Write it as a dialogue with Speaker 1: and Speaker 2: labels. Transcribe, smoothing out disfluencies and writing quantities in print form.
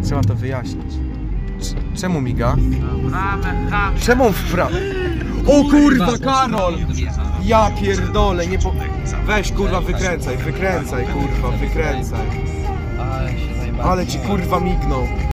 Speaker 1: Trzeba to wyjaśnić. Czemu miga? Czemu on w prawo? O kurwa, Karol! Ja pierdolę, nie po... Weź kurwa, wykręcaj, kurwa, wykręcaj. Ale ci kurwa mignął.